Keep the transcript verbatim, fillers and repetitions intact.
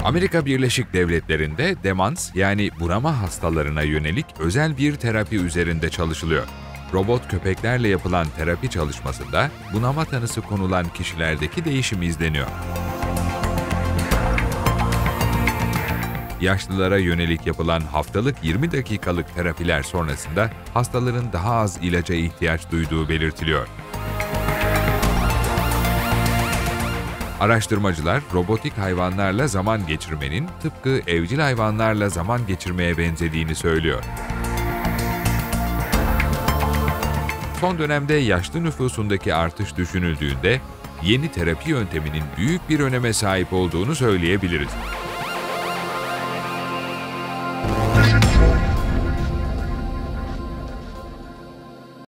Amerika Birleşik Devletleri'nde demans yani bunama hastalarına yönelik özel bir terapi üzerinde çalışılıyor. Robot köpeklerle yapılan terapi çalışmasında bunama tanısı konulan kişilerdeki değişim izleniyor. Yaşlılara yönelik yapılan haftalık yirmi dakikalık terapiler sonrasında hastaların daha az ilaca ihtiyaç duyduğu belirtiliyor. Araştırmacılar, robotik hayvanlarla zaman geçirmenin tıpkı evcil hayvanlarla zaman geçirmeye benzediğini söylüyor. Son dönemde yaşlı nüfusundaki artış düşünüldüğünde yeni terapi yönteminin büyük bir öneme sahip olduğunu söyleyebiliriz.